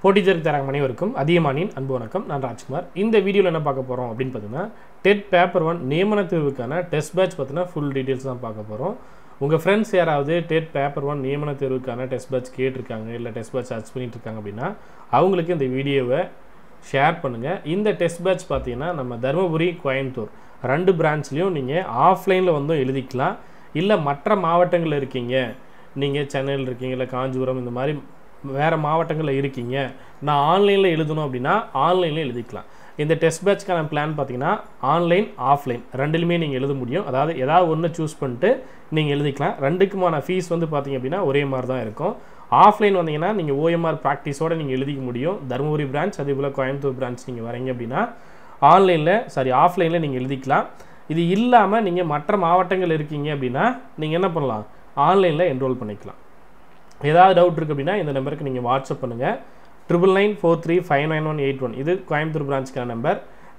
போட்டிதேர்வு தயாராகும் அனைவருக்கும் அதியமானின் அன்பு வணக்கம். நான் ராஜ்குமார். இந்த வீடியோவில் என்ன பார்க்க போகிறோம் அப்படின்னு பார்த்தீங்கன்னா, டெட் பேப்பர் 1 நியமன தேர்வுக்கான டெஸ்ட் பேட்ச் பார்த்தீங்கன்னா ஃபுல் டீட்டெயில்ஸ் தான் பார்க்க போகிறோம். உங்கள் ஃப்ரெண்ட்ஸ் யாராவது டெட் பேப்பர் 1 நியமன தேர்வுக்கான டெஸ்ட் பேட்ச் கேட்டிருக்காங்க, இல்லை டெஸ்ட் பேட்ச் சர்ச் பண்ணிட்டு இருக்காங்க அப்படின்னா அவங்களுக்கு இந்த வீடியோவை ஷேர் பண்ணுங்கள். இந்த டெஸ்ட் பேட்ச் பார்த்தீங்கன்னா நம்ம தருமபுரி, கோயம்புத்தூர் 2 பிரான்ச்லேயும் நீங்கள் ஆஃப்லைனில் வந்து எழுதிக்கலாம். இல்லை மற்ற மாவட்டங்களில் இருக்கீங்க, நீங்கள் சென்னையில் இருக்கீங்க, இல்லை காஞ்சிபுரம், இந்த மாதிரி வேறு மாவட்டங்களில் இருக்கீங்க, நான் ஆன்லைனில் எழுதணும் அப்படின்னா ஆன்லைனில் எழுதிக்கலாம். இந்த டெஸ்ட் பேட்ச்க்கான பிளான் பார்த்தீங்கன்னா ஆன்லைன், ஆஃப்லைன் ரெண்டுலையுமே நீங்கள் எழுத முடியும். அதாவது ஏதாவது ஒன்று சூஸ் பண்ணிட்டு நீங்கள் எழுதிக்கலாம். ரெண்டுக்குமான ஃபீஸ் வந்து பார்த்தீங்க அப்படின்னா ஒரே மாதிரி தான் இருக்கும். ஆஃப்லைன் வந்தீங்கன்னா நீங்கள் ஓஎம்ஆர் ப்ராக்டிஸோடு நீங்கள் எழுதிக்க முடியும். தருமபுரி பிரான்ச் அதே போல் கோயம்புத்தூர் பிரான்ச் நீங்கள் வரீங்க அப்படின்னா ஆஃப்லைனில் நீங்கள் எழுதிக்கலாம். இது இல்லாமல் நீங்கள் மற்ற மாவட்டங்கள் இருக்கீங்க அப்படின்னா நீங்கள் என்ன பண்ணலாம், ஆன்லைனில் என்ரோல் பண்ணிக்கலாம். ஏதாவது டவுட் இருக்குது அப்படின்னா இந்த நம்பருக்கு நீங்கள் வாட்ஸ்அப் பண்ணுங்கள். 9994359181 இது கோயம்புத்தூர் பிரான்ச்சுக்கான நம்பர்.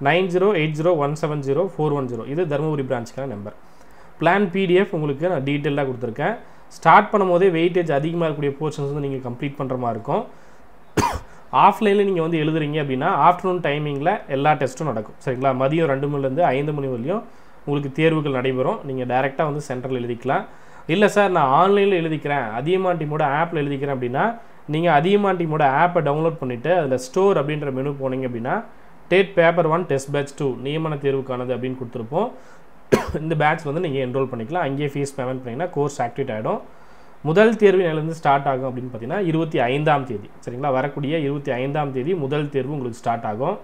9080170410 இது தருமபுரி பிரான்ச்சுக்கான நம்பர். பிளான் பிடிஎஃப் உங்களுக்கு நான் டீட்டெயிலாக கொடுத்துருக்கேன். ஸ்டார்ட் பண்ணும்போதே வெயிட்டேஜ் அதிகமாக இருக்கக்கூடிய போர்ஷன்ஸ் வந்து நீங்கள் கம்ப்ளீட் பண்ணுற மாதிரி இருக்கும். ஆஃப்லைனில் நீங்கள் வந்து எழுதுறீங்க அப்படின்னா ஆஃப்டர்நூன் டைமிங்கில் எல்லா டெஸ்ட்டும் நடக்கும். சரிங்களா? மதியம் 2 மணிலேருந்து 5 மணி வரையும் உங்களுக்கு தேர்வுகள் நடைபெறும். நீங்கள் டைரெக்டாக வந்து சென்டரில் எழுதிக்கலாம். இல்லை சார், நான் ஆன்லைனில் எழுதிக்கிறேன், அதியமான் டீமோட ஆப்பில் எழுதிக்கிறேன் அப்படின்னா நீங்கள் அதியமான் டீமோட ஆப்பை டவுன்லோட் பண்ணிவிட்டு அதில் ஸ்டோர் அப்படின்ற மெனு போனீங்க அப்படின்னா டெட் பேப்பர் 1 டெஸ்ட் பேட்ச் 2 நியமன தேர்வுக்கானது அப்படின்னு கொடுத்துருப்போம். இந்த பேட்ச் வந்து நீங்கள் என்ரோல் பண்ணிக்கலாம். அங்கேயே ஃபீஸ் பேமெண்ட் பண்ணிங்கன்னா கோர்ஸ் ஆக்டிவேட் ஆகிடும். முதல் தேர்வு நிலையிலேருந்து ஸ்டார்ட் ஆகும் அப்படின்னு பார்த்தீங்கன்னா 25ஆம் தேதி. சரிங்களா? வரக்கூடிய 25ஆம் தேதி முதல் தேர்வு உங்களுக்கு ஸ்டார்ட் ஆகும்.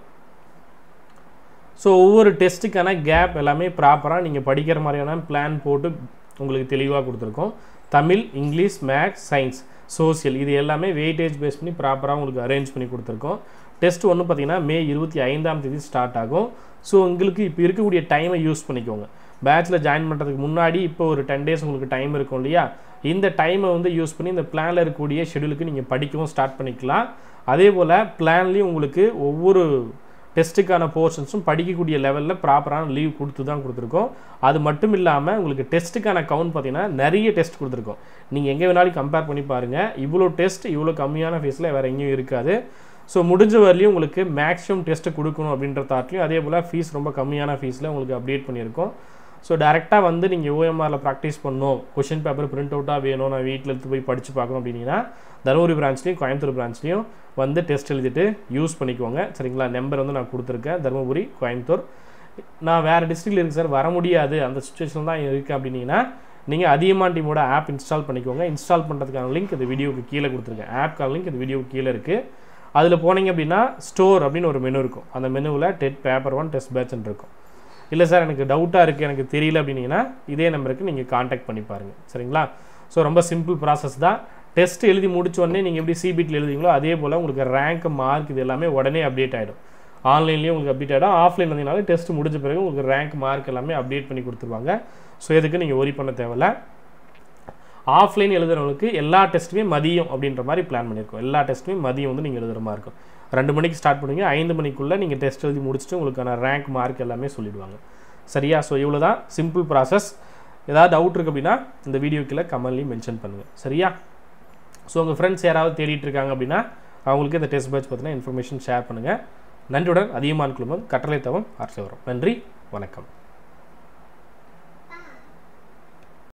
ஸோ ஒவ்வொரு டெஸ்ட்டுக்கான கேப் எல்லாமே ப்ராப்பராக நீங்கள் படிக்கிற மாதிரியான பிளான் போட்டு உங்களுக்கு தெளிவாக கொடுத்துருக்கோம். Tamil, English, maths, science, social இது எல்லாமே வெயிட்டேஜ் பேஸ் பண்ணி ப்ராப்பராக உங்களுக்கு அரேஞ்ச் பண்ணி கொடுத்துருக்கோம். டெஸ்ட் ஒன்று பார்த்தீங்கன்னா மே 25ஆம் தேதி ஸ்டார்ட் ஆகும். ஸோ உங்களுக்கு இப்போ இருக்கக்கூடிய டைமை யூஸ் பண்ணிக்கோங்க. பேட்சில் ஜாயின் பண்ணுறதுக்கு முன்னாடி இப்போ ஒரு 10 days உங்களுக்கு டைம் இருக்கும் இல்லையா? இந்த டைமை வந்து யூஸ் பண்ணி இந்த பிளானில் இருக்கக்கூடிய ஷெடியூலுக்கு நீங்கள் படிக்கவும் ஸ்டார்ட் பண்ணிக்கலாம். அதே போல் பிளான்லேயும் உங்களுக்கு ஒவ்வொரு டெஸ்ட்டுக்கான போர்ஷன்ஸும் படிக்கக்கூடிய லெவலில் ப்ராப்பரான லீவ் கொடுத்து தான் கொடுத்துருக்கோம். அது மட்டும் இல்லாமல் உங்களுக்கு டெஸ்ட்டுக்கான கவுண்ட் பார்த்தீங்கன்னா நிறைய டெஸ்ட் கொடுத்துருக்கோம். நீங்கள் எங்கே வேணாலும் கம்பேர் பண்ணி பாருங்கள். இவ்வளோ டெஸ்ட் இவ்வளோ கம்மியான ஃபீஸில் வேறு எங்கேயும் இருக்காது. ஸோ முடிஞ்ச வரலையும் உங்களுக்கு மேக்ஸிமம் டெஸ்ட்டு கொடுக்கணும் அப்படின்ற தாட்லையும் அதே போல் ஃபீஸ் ரொம்ப கம்மியான ஃபீஸில் உங்களுக்கு அப்டேட் பண்ணியிருக்கோம். ஸோ டேரெக்டாக வந்து நீங்கள் ஓஎம்ஆரில் ப்ராக்டிஸ் பண்ணணும், கொஷின் பேப்பர் பிரிண்ட் அவுட்டாக வேணும், நான் வீட்டில் எடுத்து போய் படித்து பார்க்கணும் அப்படின்னா தருமபுரி பிரான்ச்லேயும் கோயம்புத்தூர் பிரான்ச்லேயும் வந்து டெஸ்ட் எழுதிட்டு யூஸ் பண்ணிக்கோங்க. சரிங்களா? நம்பர் வந்து நான் கொடுத்துருக்கேன். தருமபுரி, கோயம்புத்தூர். நான் வேறு டிஸ்ட்ரிக்டில் இருக்குது சார், வர முடியாது, அந்த சுச்சுவேஷன் தான் இருக்குது அப்படின்னீங்கன்னா நீங்கள் அதியமான் டீமோட ஆப் இன்ஸ்டால் பண்ணிக்கோங்க. இன்ஸ்டால் பண்ணுறதுக்கான லிங்க் இந்த வீடியோவுக்கு கீழே கொடுத்துருக்கேன். ஆப்க்கான லிங்க் இந்த வீடியோவுக்கு கீழே இருக்குது. அதில் போனீங்க அப்படின்னா ஸ்டோர் அப்படின்னு ஒரு மெனு இருக்கும். அந்த மெனுவில் டெட் பேப்பர் 1 டெஸ்ட் பேட்ச்னு இருக்கும். இல்லை சார் எனக்கு டவுட்டாக இருக்குது, எனக்கு தெரியல அப்படின்னீங்கன்னா இதே நம்பருக்கு நீங்கள் காண்டாக்ட் பண்ணி பாருங்கள். சரிங்களா? ஸோ ரொம்ப சிம்பிள் ப்ராசஸ் தான். டெஸ்ட் எழுதி முடிச்சோடனே நீங்கள் எப்படி சிபிடியில் எழுதிங்களோ அதே போல் உங்களுக்கு ரேங்க், மார்க் இது எல்லாமே உடனே அப்டேட் ஆகிடும். ஆன்லைன்லேயும் உங்களுக்கு அப்டேட் ஆகிடும். ஆஃப்லைன் வந்தீங்கனாலும் டெஸ்ட் முடிஞ்ச பிறகு உங்களுக்கு ரேங்க், மார்க் எல்லாமே அப்டேட் பண்ணி கொடுத்துருவாங்க. ஸோ எதுக்கு நீங்கள் ஒரி பண்ண தேவையில்ல. ஆஃப்லைன் எழுதுறவங்களுக்கு எல்லா டெஸ்ட்டுமே மதியம் அப்படின்ற மாதிரி பிளான் பண்ணியிருக்கோம். எல்லா டெஸ்ட்டுமே மதியம் வந்து நீங்கள் எழுதுகிற மாதிரி இருக்கும். 2 மணிக்கு ஸ்டார்ட் பண்ணுவீங்க, 5 மணிக்குள்ளே நீங்கள் டெஸ்ட் எழுதி முடிச்சுட்டு உங்களுக்கான ரேங்க், மார்க் எல்லாமே சொல்லிடுவாங்க. சரியா? ஸோ இவ்வளோ தான் சிம்பிள் ப்ராசஸ். ஏதாவது டவுட் இருக்குது அப்படின்னா இந்த வீடியோ கீழே கமெண்ட்லையும் மென்ஷன் பண்ணுங்கள். சரியா? ஸோ உங்கள் ஃப்ரெண்ட்ஸ் யாராவது தேடிட்டு இருக்காங்க அப்படின்னா அவங்களுக்கு இந்த டெஸ்ட் பேட்ச் பற்றின இன்ஃபர்மேஷன் ஷேர் பண்ணுங்கள். நன்றியுடன் அதியமான் குழுமம், கட்டளை தவம், ஆர்சி வரும். நன்றி, வணக்கம்.